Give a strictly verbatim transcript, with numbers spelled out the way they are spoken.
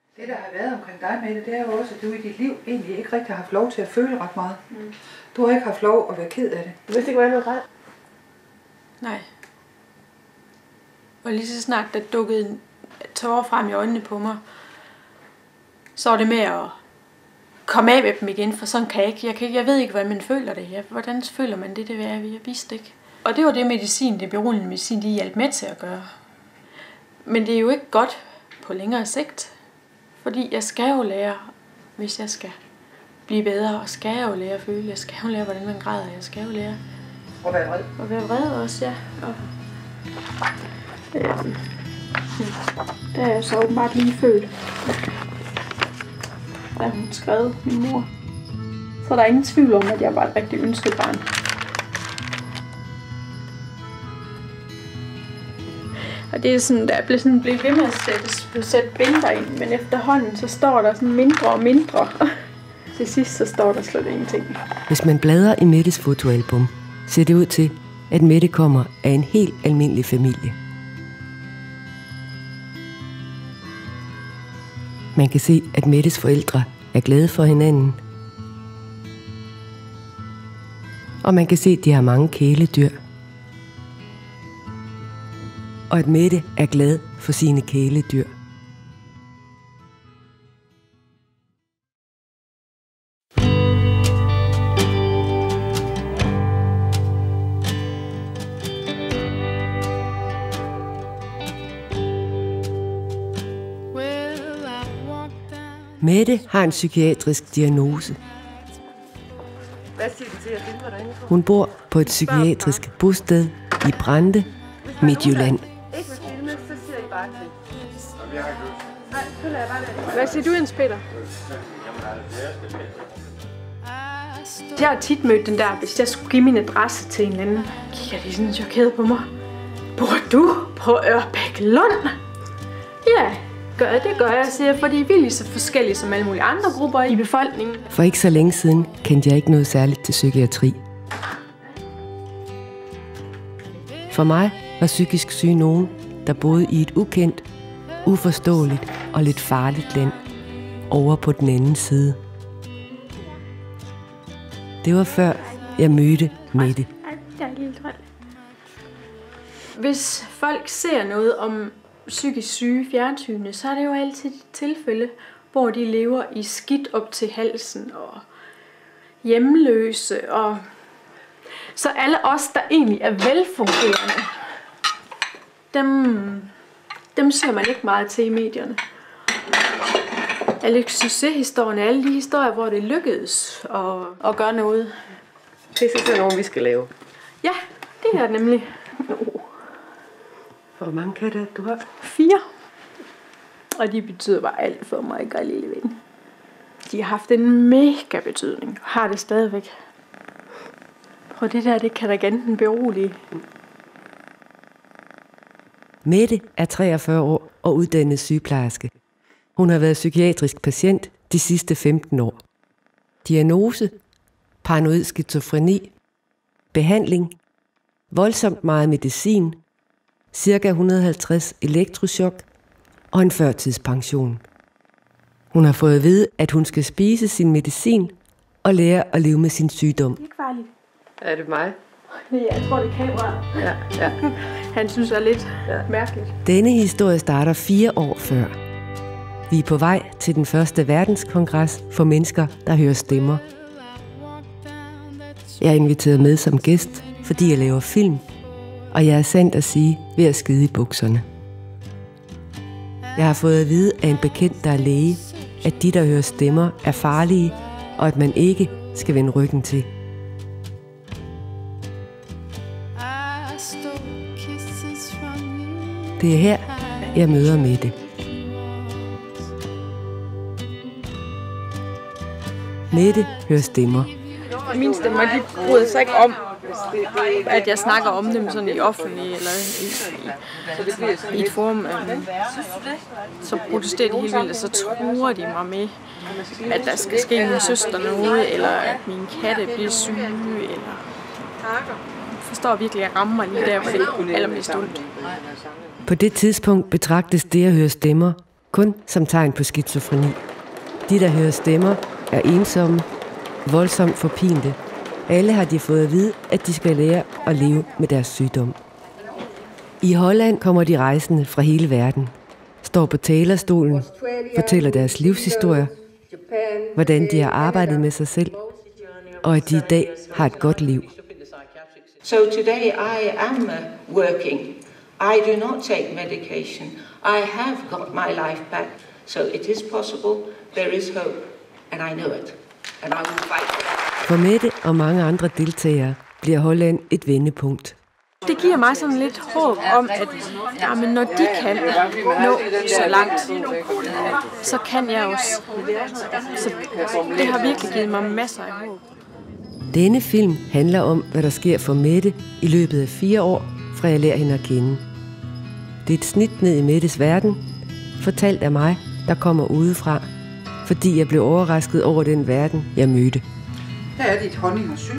Det, der har været omkring dig, Mette, det er jo også, at du i dit liv egentlig ikke rigtig har haft lov til at føle ret meget. Mm. Du har ikke haft lov at være ked af det. Du vidste ikke, hvordan du græd? Nej. Og lige så snart der dukkede tårer frem i øjnene på mig, så var det med at komme af med dem igen, for sådan kan jeg ikke. Jeg, kan, jeg ved ikke, hvordan man føler det her. Hvordan føler man det, det vil jeg, jeg vidste ikke. Og det var det medicin, det beroligende medicin, de hjalp med til at gøre. Men det er jo ikke godt på længere sigt. Fordi jeg skal jo lære, hvis jeg skal blive bedre, og skal jeg jo lære at føle. Jeg skal jo lære, hvordan man græder. Jeg skal jo lære at være vred. At være vred også, ja. Og, øhm, der er jeg så åbenbart lige følt, da hun skrev min mor. Så der er ingen tvivl om, at jeg var et rigtig ønsket barn. Og det er sådan, der blev sådan blevet ved med at sætte, sætte billeder ind, men efterhånden så står der sådan mindre og mindre. Til sidst så står der slet ingenting. Hvis man bladrer i Mettes fotoalbum, ser det ud til, at Mette kommer af en helt almindelig familie. Man kan se, at Mettes forældre er glade for hinanden. Og man kan se, at de har mange kæledyr. Og at Mette er glad for sine kæledyr. Mette har en psykiatrisk diagnose. Hvad siger du til at filme derinde? Hun bor på et psykiatrisk bosted i Brande, Midtjylland. Ikke vil filme, så siger I bare til. Nej, så lader jeg bare det. Hvad siger du, Jens Peter? Jeg har tit mødt den der, hvis jeg skulle give min adresse til en eller anden, kigger de sådan chokeret på mig. Bor du på Ørbæk Lund? Ja, gør det gør jeg, siger jeg, fordi vi er lige så forskellige som alle mulige andre grupper i befolkningen. For ikke så længe siden kendte jeg ikke noget særligt til psykiatri. For mig var psykisk syg nogen, der boede i et ukendt, uforståeligt og lidt farligt land over på den anden side. Det var før jeg mødte Mette. Hvis folk ser noget om psykisk syge fjernsynet, så er det jo altid et tilfælde, hvor de lever i skidt op til halsen og hjemløse. Og så alle os, der egentlig er velfungerende, dem, dem ser man ikke meget til i medierne. Alle succeshistorierne, alle de historier, hvor det lykkedes at, at gøre noget. Det er sådan nogle, vi skal lave. Ja, det er det nemlig. Hvor mange katte du har? Fire. Og de betyder bare alt for mig, og lille ven. De har haft en mega betydning, og har det stadigvæk. Og det der, det kan regenten berolige. Mette er treogfyrre år og uddannet sygeplejerske. Hun har været psykiatrisk patient de sidste femten år. Diagnose: paranoid skizofreni. Behandling: voldsomt meget medicin, cirka et hundrede og halvtreds elektrochok og en førtidspension. Hun har fået at vide, at hun skal spise sin medicin og lære at leve med sin sygdom. Det er ikke farligt. Er det mig? Ja, jeg tror, det er kameraet. Ja, ja. Han synes, det er lidt ja. mærkeligt. Denne historie starter fire år før. Vi er på vej til den første verdenskongres for mennesker, der hører stemmer. Jeg er inviteret med som gæst, fordi jeg laver film, og jeg er sandt at sige ved at skide i bukserne. Jeg har fået at vide af en bekendt, der er læge, at de, der hører stemmer, er farlige, og at man ikke skal vende ryggen til. Det er her, jeg møder Mette. Mette hører stemmer. Mine stemmer, de bryder sig ikke om, at jeg snakker om dem sådan i offentlig eller i, i, i et forum. Så protesterer de helt vildt, og så truer de mig med, at der skal ske min søster noget, eller at min katte bliver syge, eller... Jeg forstår virkelig, at jeg rammer lige der, hvor det er allermest ondt. På det tidspunkt betragtes det at høre stemmer kun som tegn på skizofreni. De, der hører stemmer, er ensomme, voldsomt forpinte. Alle har de fået at vide, at de skal lære at leve med deres sygdom. I Holland kommer de rejsende fra hele verden, står på talerstolen, fortæller deres livshistorier, hvordan de har arbejdet med sig selv, og at de i dag har et godt liv. So today I am working. I do not take medication. I have got my life back. So it is possible. There is hope. And I know it. And I will fight. For Mette og mange andre deltagere bliver Holland et vendepunkt. Det giver mig sådan lidt håb om, at jamen, når de kan nå så langt, så kan jeg også. Så det har virkelig givet mig masser af håb. Denne film handler om, hvad der sker for Mette i løbet af fire år, fra jeg lærer hende at kende. Det er et snit ned i Mettes verden, fortalt af mig, der kommer udefra, fordi jeg blev overrasket over den verden, jeg mødte. Her er dit honning og sylt.